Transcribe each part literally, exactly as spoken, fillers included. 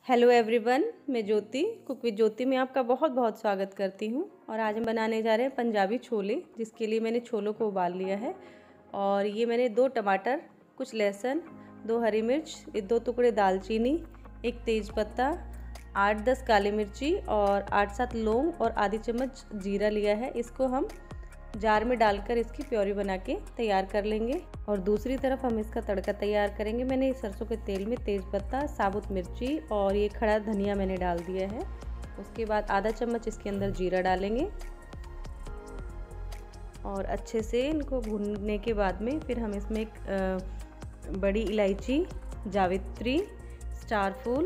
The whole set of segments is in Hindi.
हेलो एवरीवन, मैं ज्योति कुक विद ज्योति में आपका बहुत बहुत स्वागत करती हूँ। और आज हम बनाने जा रहे हैं पंजाबी छोले, जिसके लिए मैंने छोलों को उबाल लिया है। और ये मैंने दो टमाटर, कुछ लहसुन, दो हरी मिर्च, दो टुकड़े दालचीनी, एक तेज़पत्ता, आठ दस काली मिर्ची और आठ सात लौंग और आधी चम्मच जीरा लिया है। इसको हम जार में डालकर इसकी प्योरी बना के तैयार कर लेंगे। और दूसरी तरफ हम इसका तड़का तैयार करेंगे। मैंने सरसों के तेल में तेज़पत्ता, साबुत मिर्ची और ये खड़ा धनिया मैंने डाल दिया है। उसके बाद आधा चम्मच इसके अंदर जीरा डालेंगे और अच्छे से इनको भूनने के बाद में फिर हम इसमें एक बड़ी इलायची, जावित्री, स्टार फूल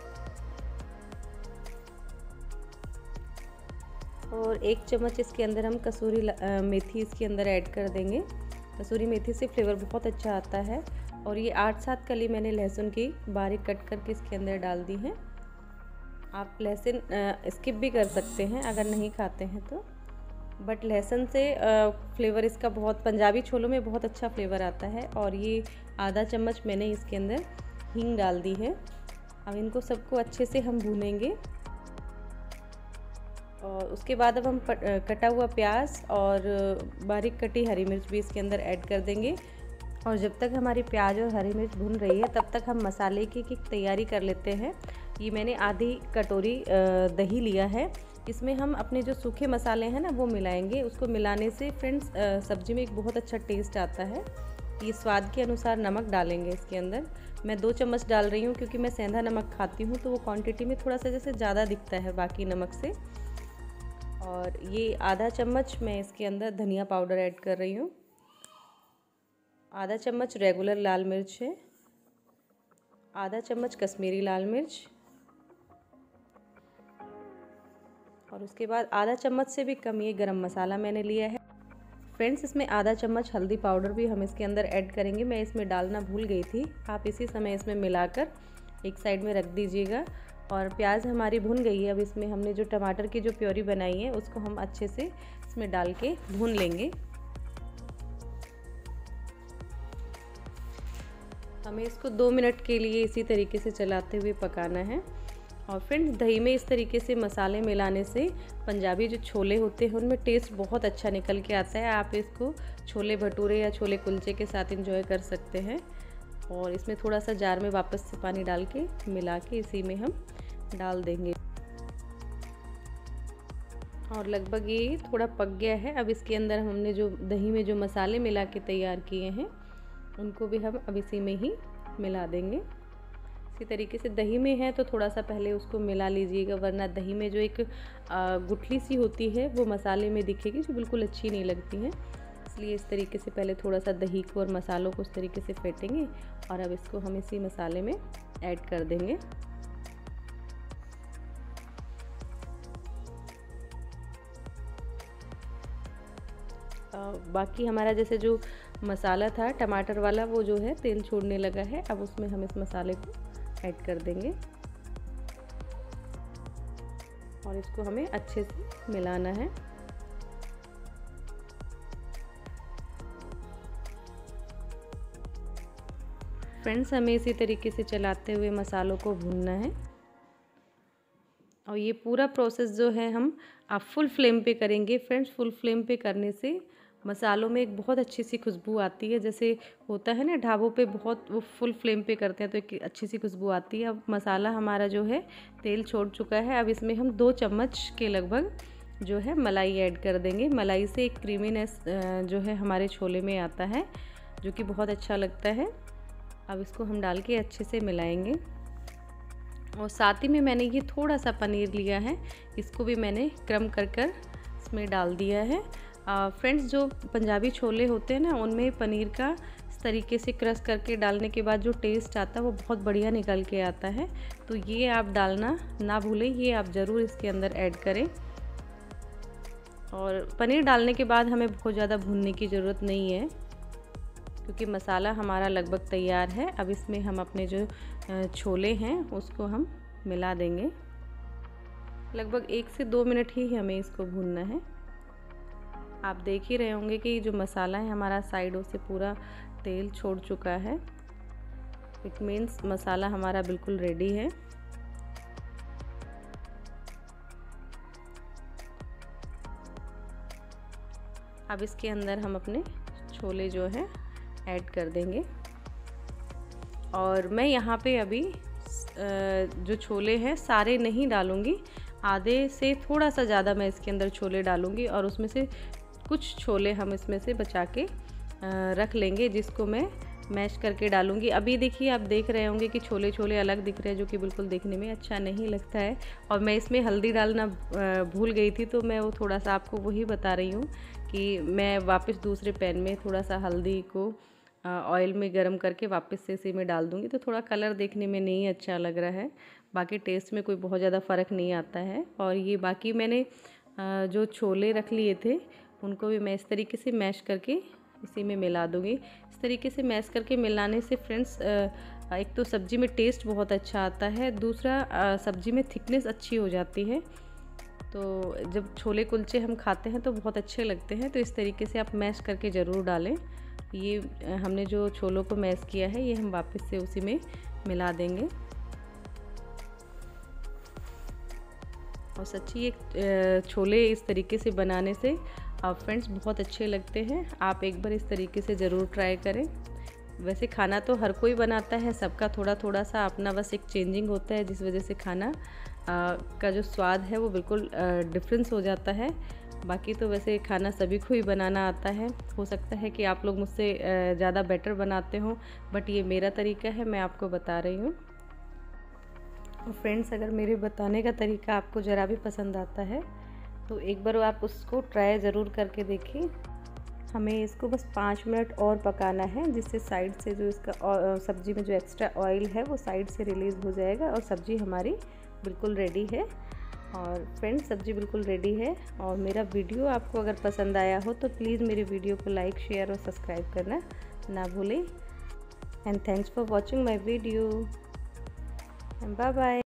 और एक चम्मच इसके अंदर हम कसूरी मेथी इसके अंदर ऐड कर देंगे। कसूरी मेथी से फ्लेवर बहुत अच्छा आता है। और ये आठ सात कली मैंने लहसुन की बारीक कट करके इसके अंदर डाल दी है। आप लहसुन स्किप भी कर सकते हैं अगर नहीं खाते हैं तो, बट लहसुन से फ्लेवर इसका बहुत, पंजाबी छोलों में बहुत अच्छा फ्लेवर आता है। और ये आधा चम्मच मैंने इसके अंदर हींग डाल दी है। अब इनको सबको अच्छे से हम भूनेंगे। और उसके बाद अब हम कटा हुआ प्याज और बारीक कटी हरी मिर्च भी इसके अंदर ऐड कर देंगे। और जब तक हमारी प्याज और हरी मिर्च भून रही है तब तक हम मसाले की, की तैयारी कर लेते हैं। ये मैंने आधी कटोरी दही लिया है। इसमें हम अपने जो सूखे मसाले हैं ना वो मिलाएंगे। उसको मिलाने से फ्रेंड्स सब्जी में एक बहुत अच्छा टेस्ट आता है। ये स्वाद के अनुसार नमक डालेंगे इसके अंदर। मैं दो चम्मच डाल रही हूँ क्योंकि मैं सेंधा नमक खाती हूँ, तो वो क्वांटिटी में थोड़ा सा जैसे ज़्यादा दिखता है बाकी नमक से। और ये आधा चम्मच मैं इसके अंदर धनिया पाउडर ऐड कर रही हूँ। आधा चम्मच रेगुलर लाल मिर्च है, आधा चम्मच कश्मीरी लाल मिर्च और उसके बाद आधा चम्मच से भी कम ये गरम मसाला मैंने लिया है। फ्रेंड्स, इसमें आधा चम्मच हल्दी पाउडर भी हम इसके अंदर ऐड करेंगे। मैं इसमें डालना भूल गई थी, आप इसी समय इसमें मिलाकर एक साइड में रख दीजिएगा। और प्याज हमारी भुन गई है। अब इसमें हमने जो टमाटर की जो प्योरी बनाई है उसको हम अच्छे से इसमें डाल के भून लेंगे। हमें इसको दो मिनट के लिए इसी तरीके से चलाते हुए पकाना है। और फ्रेंड्स, दही में इस तरीके से मसाले मिलाने से पंजाबी जो छोले होते हैं उनमें टेस्ट बहुत अच्छा निकल के आता है। आप इसको छोले भटूरे या छोले कुलचे के साथ एंजॉय कर सकते हैं। और इसमें थोड़ा सा जार में वापस से पानी डाल के मिला के इसी में हम डाल देंगे। और लगभग ये थोड़ा पक गया है। अब इसके अंदर हमने जो दही में जो मसाले मिला के तैयार किए हैं उनको भी हम अब इसी में ही मिला देंगे। इसी तरीके से दही में है तो थोड़ा सा पहले उसको मिला लीजिएगा, वरना दही में जो एक गुठली सी होती है वो मसाले में दिखेगी, जो बिल्कुल अच्छी नहीं लगती है। इसलिए इस तरीके से पहले थोड़ा सा दही को और मसालों को इस तरीके से फेंटेंगे। और अब इसको हम इसी मसाले में ऐड कर देंगे। बाकी हमारा जैसे जो मसाला था टमाटर वाला वो जो है तेल छोड़ने लगा है। अब उसमें हम इस मसाले को ऐड कर देंगे और इसको हमें अच्छे से मिलाना है। फ्रेंड्स, हमें इसी तरीके से चलाते हुए मसालों को भूनना है। और ये पूरा प्रोसेस जो है हम आप फुल फ्लेम पे करेंगे। फ्रेंड्स, फुल फ्लेम पे करने से मसालों में एक बहुत अच्छी सी खुशबू आती है। जैसे होता है ना ढाबों पे, बहुत वो फुल फ्लेम पे करते हैं तो एक अच्छी सी खुशबू आती है। अब मसाला हमारा जो है तेल छोड़ चुका है। अब इसमें हम दो चम्मच के लगभग जो है मलाई ऐड कर देंगे। मलाई से एक क्रीमीनेस जो है हमारे छोले में आता है, जो कि बहुत अच्छा लगता है। अब इसको हम डाल के अच्छे से मिलाएंगे। और साथ ही में मैंने ये थोड़ा सा पनीर लिया है, इसको भी मैंने क्रम कर कर इसमें डाल दिया है। फ्रेंड्स, जो पंजाबी छोले होते हैं ना उनमें पनीर का इस तरीके से क्रश करके डालने के बाद जो टेस्ट आता है वो बहुत बढ़िया निकल के आता है। तो ये आप डालना ना भूलें, ये आप ज़रूर इसके अंदर ऐड करें। और पनीर डालने के बाद हमें बहुत ज़्यादा भूनने की ज़रूरत नहीं है क्योंकि मसाला हमारा लगभग तैयार है। अब इसमें हम अपने जो छोले हैं उसको हम मिला देंगे। लगभग एक से दो मिनट ही हमें इसको भूनना है। आप देख ही रहे होंगे कि जो मसाला है हमारा साइडों से पूरा तेल छोड़ चुका है। इट मीन्स मसाला हमारा बिल्कुल रेडी है। अब इसके अंदर हम अपने छोले जो हैं ऐड कर देंगे। और मैं यहाँ पे अभी जो छोले हैं सारे नहीं डालूँगी, आधे से थोड़ा सा ज़्यादा मैं इसके अंदर छोले डालूँगी और उसमें से कुछ छोले हम इसमें से बचा के रख लेंगे, जिसको मैं मैश करके डालूँगी। अभी देखिए आप देख रहे होंगे कि छोले छोले अलग दिख रहे हैं, जो कि बिल्कुल देखने में अच्छा नहीं लगता है। और मैं इसमें हल्दी डालना भूल गई थी, तो मैं वो थोड़ा सा आपको वही बता रही हूँ कि मैं वापस दूसरे पैन में थोड़ा सा हल्दी को ऑयल में गरम करके वापस से इसी में डाल दूँगी, तो थोड़ा कलर देखने में नहीं अच्छा लग रहा है, बाकी टेस्ट में कोई बहुत ज़्यादा फ़र्क नहीं आता है। और ये बाकी मैंने जो छोले रख लिए थे उनको भी मैं इस तरीके से मैश करके इसी में मिला दूँगी। इस तरीके से मैश करके मिलाने से फ्रेंड्स एक तो सब्ज़ी में टेस्ट बहुत अच्छा आता है, दूसरा सब्ज़ी में थिकनेस अच्छी हो जाती है। तो जब छोले कुलचे हम खाते हैं तो बहुत अच्छे लगते हैं। तो इस तरीके से आप मैश करके ज़रूर डालें। ये हमने जो छोलों को मैश किया है ये हम वापस से उसी में मिला देंगे। और सच्ची एक छोले इस तरीके से बनाने से आप फ्रेंड्स बहुत अच्छे लगते हैं। आप एक बार इस तरीके से ज़रूर ट्राई करें। वैसे खाना तो हर कोई बनाता है, सबका थोड़ा थोड़ा सा अपना बस एक चेंजिंग होता है, जिस वजह से खाना आ, का जो स्वाद है वो बिल्कुल डिफरेंस हो जाता है। बाकी तो वैसे खाना सभी को ही बनाना आता है। हो सकता है कि आप लोग मुझसे ज़्यादा बेटर बनाते हो, बट ये मेरा तरीका है, मैं आपको बता रही हूँ। और फ्रेंड्स अगर मेरे बताने का तरीका आपको ज़रा भी पसंद आता है तो एक बार आप उसको ट्राई ज़रूर करके देखिए। हमें इसको बस पाँच मिनट और पकाना है, जिससे साइड से जो इसका सब्ज़ी में जो एक्स्ट्रा ऑयल है वो साइड से रिलीज़ हो जाएगा और सब्ज़ी हमारी बिल्कुल रेडी है। और फ्रेंड्स सब्ज़ी बिल्कुल रेडी है। और मेरा वीडियो आपको अगर पसंद आया हो तो प्लीज़ मेरे वीडियो को लाइक शेयर और सब्सक्राइब करना ना भूलें। And thanks for watching my video. Bye bye.